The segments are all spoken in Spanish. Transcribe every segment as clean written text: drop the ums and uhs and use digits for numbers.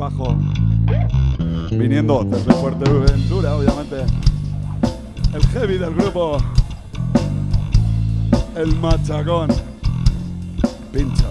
bajo, viniendo desde Fuerteventura, obviamente, el heavy del grupo, el machacón, Pincho.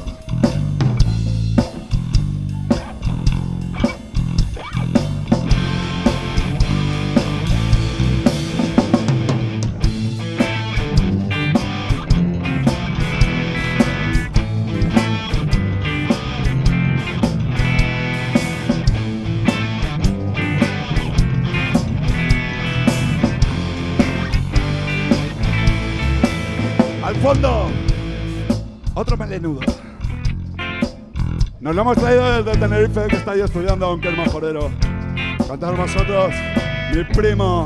Al fondo, otro melenudo. Nos lo hemos traído desde Tenerife, que está ahí estudiando, aunque es majorero. Cantad vosotros, mi primo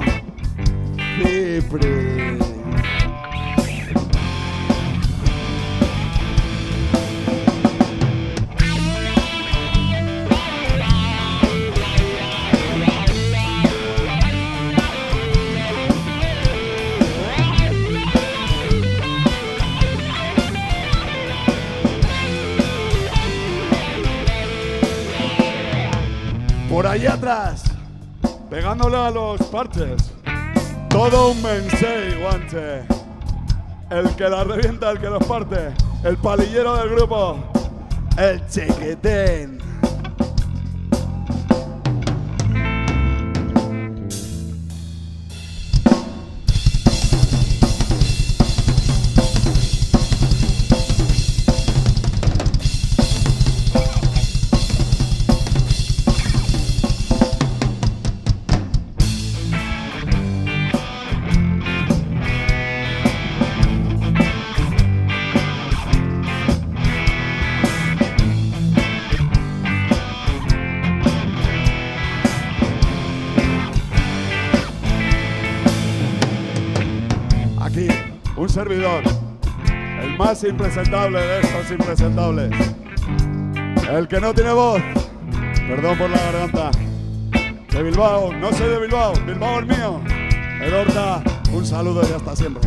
Cipri. Por ahí atrás, pegándole a los parches, todo un mensei, guanche. El que la revienta, el que los parte, el palillero del grupo, el Chiquitín. Aquí, un servidor, el más impresentable de estos impresentables, el que no tiene voz, perdón por la garganta, de Bilbao, no soy de Bilbao, Bilbao es mío, el Horta, un saludo y hasta siempre.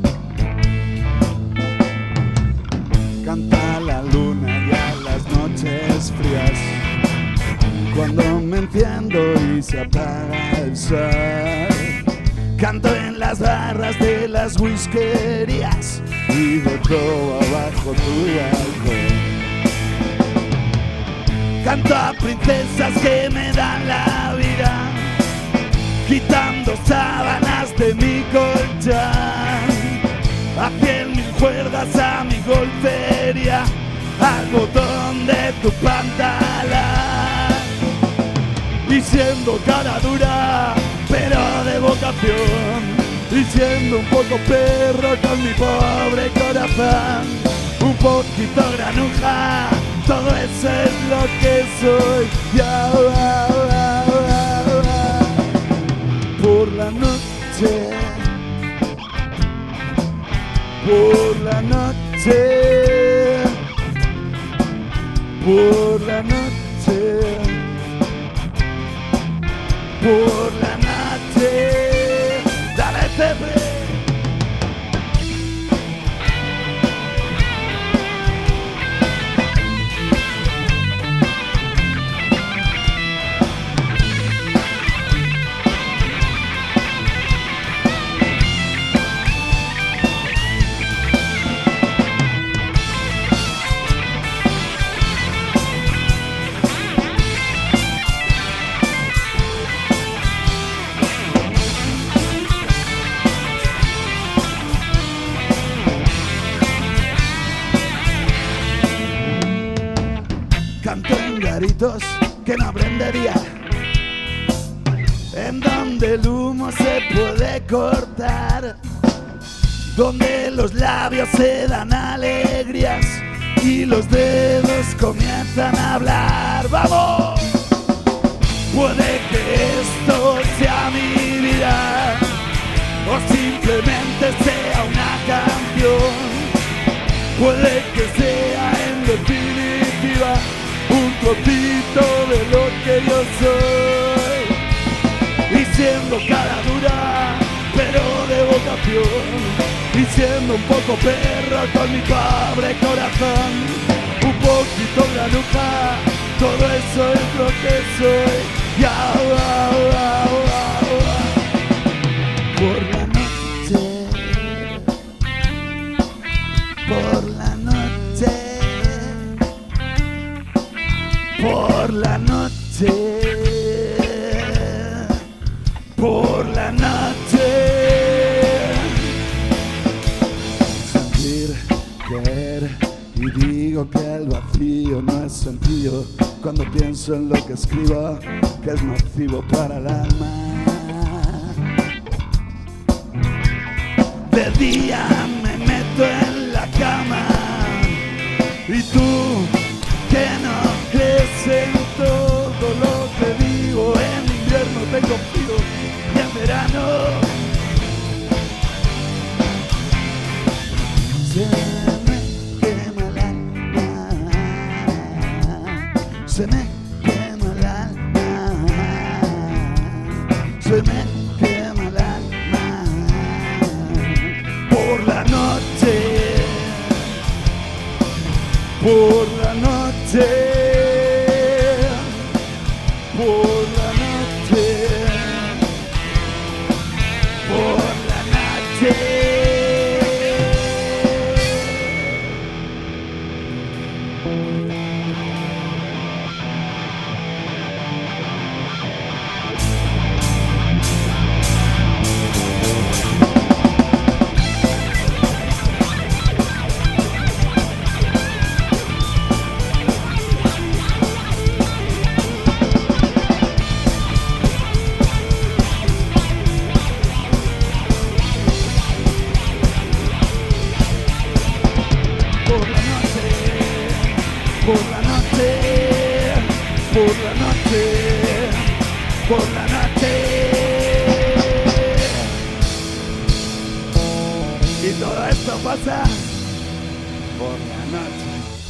Canta la luna ya las noches frías, cuando me enciendo y se apaga el sol. Canto en las barras de las whiskerías y dejo abajo tu balcón. Canto a princesas que me dan la vida, quitando sábanas de mi colchón. A 100.000 cuerdas a mi golfería, al botón de tu pantalón. Y siendo cara dura, pero de vocación, y siendo un poco perro con mi pobre corazón, un poquito granuja, todo eso es lo que soy. Ya, por la noche, por la noche, por la noche, por la noche, dale Pepe. Canto en garitos que no aprendería, en donde el humo se puede cortar, donde los labios se dan alegrías y los dedos comienzan a hablar. ¡Vamos! Puede que esto sea mi vida o simplemente sea una canción. Puede que sea en definitiva un trocito de lo que yo soy. Y siendo cara dura, pero de vocación, y siendo un poco perro con mi pobre corazón, un poquito granuja, todo eso es lo que soy. Ya, por la noche, por la noche, por la noche, por la noche. Sentir, querer, y digo que el vacío no es sencillo cuando pienso en lo que escribo, que es nocivo para el alma. De día me meto en la cama y tú que no crees en todo lo que digo. En invierno tengo frío y en verano se me quema el alma, se me quema el alma, se me quema el alma. Por la noche, por la noche, por la noche, por la noche. Por la noche, por la noche, por la noche. Y todo esto pasa por la noche.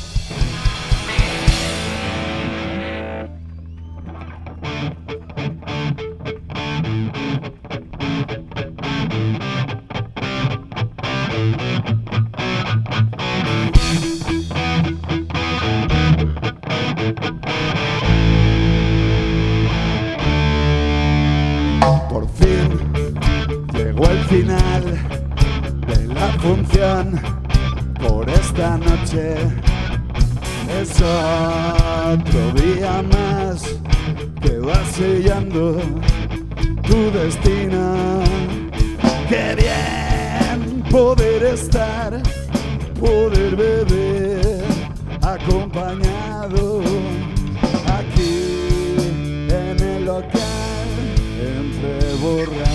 Por fin llegó el final de la función por esta noche. Es otro día más que va sellando tu destino. Qué bien poder estar, poder beber acompañado aquí en el local entre borrachos.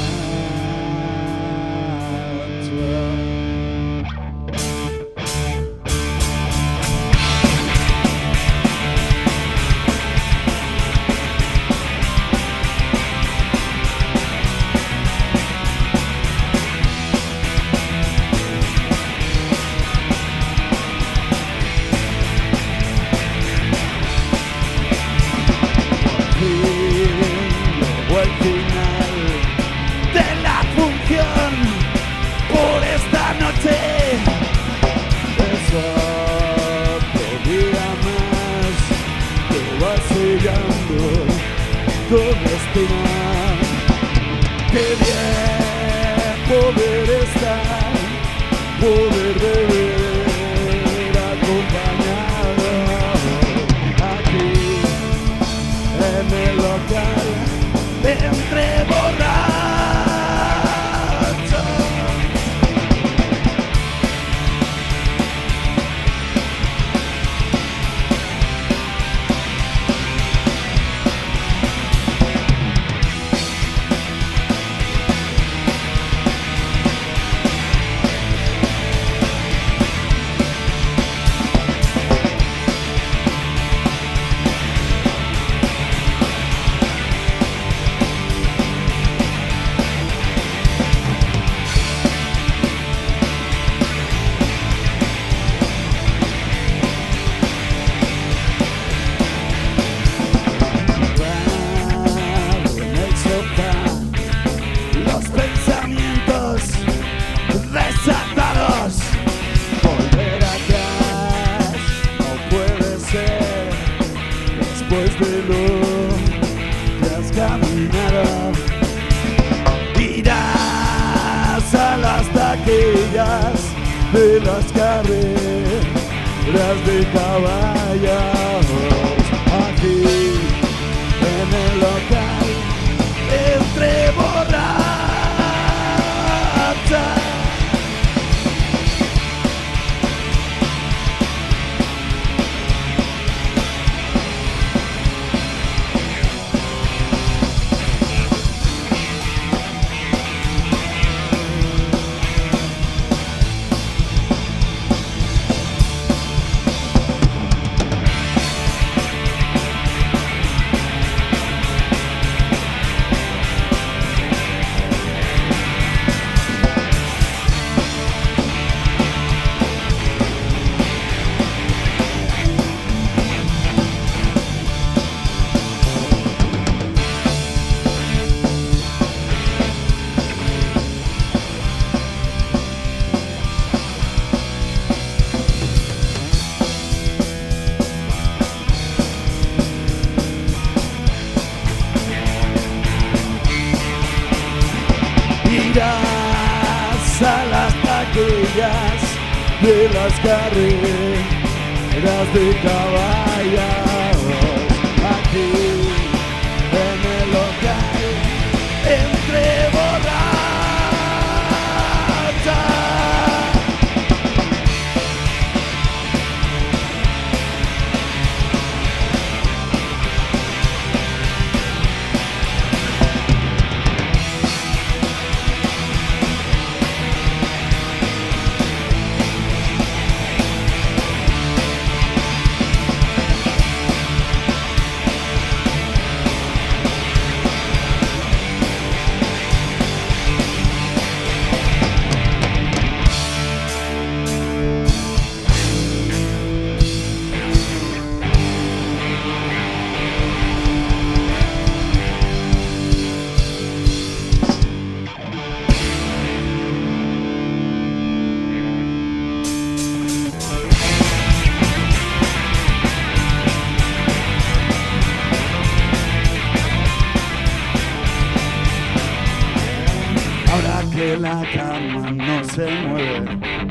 Llegó el final de la función por esta noche. Es otro día más que va sellando tu destino. Qué bien poder estar, poder beber acompañado aquí en el local entre borrachos. de las carreras de caballos. Aquí en el local, entre borrachas. Irás a las taquillas de las carreras de caballos. Aquí en el local, entre borrachas. Ahora que la cama no se mueve,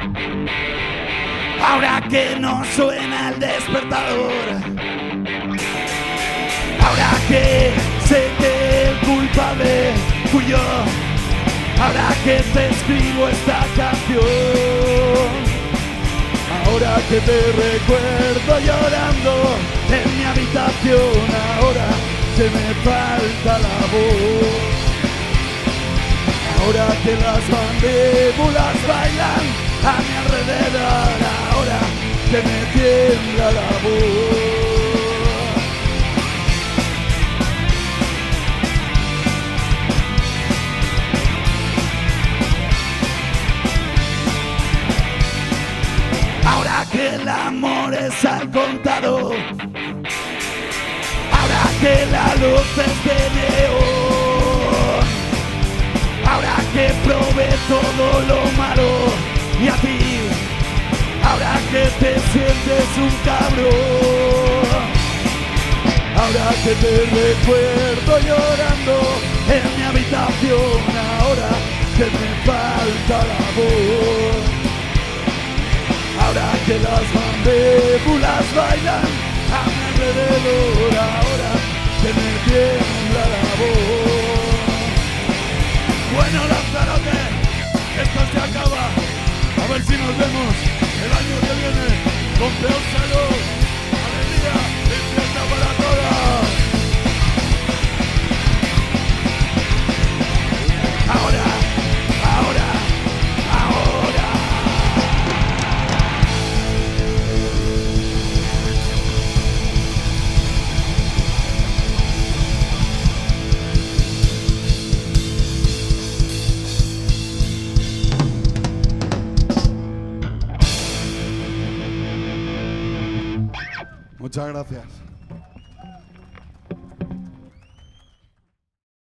ahora que no suena el despertador, ahora que sé que el culpable fui yo, ahora que te escribo esta canción, ahora que te recuerdo llorando en mi habitación, ahora que me falta la voz. Ahora que las mandíbulas bailan a mi alrededor, ahora que me tiembla la voz. Ahora que el amor es al contado, ahora que la luz es de neón, ahora que probé todo lo malo y a ti, ahora que te sientes un cabrón, ahora que te recuerdo llorando en mi habitación, ahora que me falta la voz, ahora que las mandíbulas bailan a mi alrededor, ahora que me tiembla la voz. Bueno, Lanzarote, esto se acaba. A ver si nos vemos el año que viene con peor salud, alegría y fiesta para todas. Ahora, ahora, ahora. Muchas gracias.